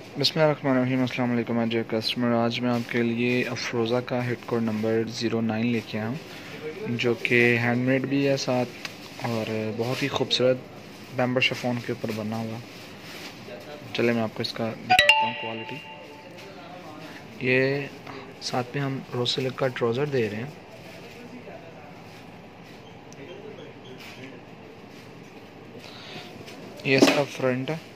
बिस्मिल्लाहिर्रहमानिर्रहीम। अस्सलाम वालेकुम एज ए कस्टमर। आज मैं आपके लिए अफरोज़ा का हिट कोड नंबर 09 लेके आया हूँ, जो कि हैंडमेड भी है साथ और बहुत ही खूबसूरत बैम्बर शिफॉन के ऊपर बना हुआ। चले मैं आपको इसका दिखाता हूँ क्वालिटी। ये साथ में हम रोज सिल्क का ट्राउज़र दे रहे हैं। ये इसका फ्रंट है।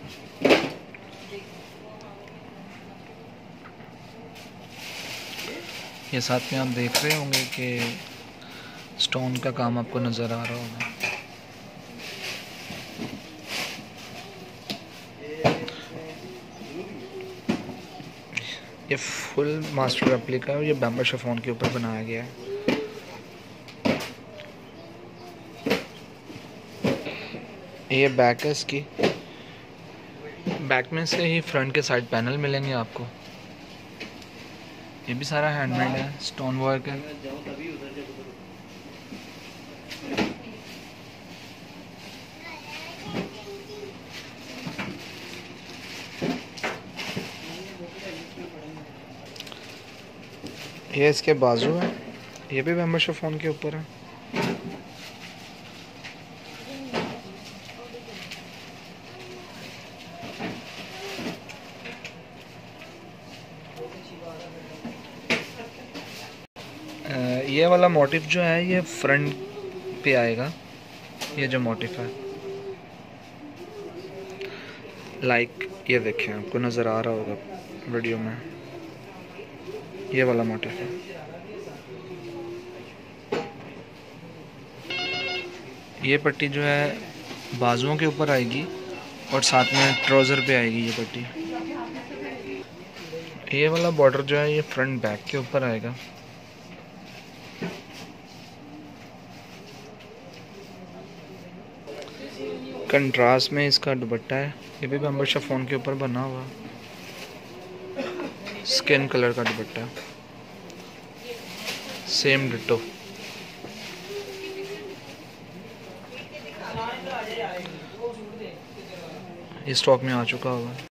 ये साथ में आप देख रहे होंगे कि स्टोन का काम आपको नज़र आ रहा होगा। ये फुल मास्टर रेप्लिका है और ये बैम्बर शिफॉन के ऊपर बनाया गया है। ये बैक है इसकी। बैक में से ही फ्रंट के साइड पैनल मिलेंगे आपको। ये भी सारा हैंडमेड है, स्टोन वर्क है। ये इसके बाजू है, ये भी बैम्बर शिफॉन के ऊपर है। ये वाला मोटिफ जो है ये फ्रंट पे आएगा। ये जो मोटिफ है लाइक ये देखें, आपको नज़र आ रहा होगा वीडियो में, ये वाला मोटिफ है। ये पट्टी जो है बाजुओं के ऊपर आएगी और साथ में ट्राउज़र पे आएगी ये पट्टी। ये वाला बॉर्डर जो है ये फ्रंट बैक के ऊपर आएगा। कंट्रास्ट में इसका दुपट्टा है, ये भी बैम्बर शिफॉन के ऊपर बना हुआ स्किन कलर का दुपट्टा, सेम डिट्टो। ये स्टॉक में आ चुका होगा।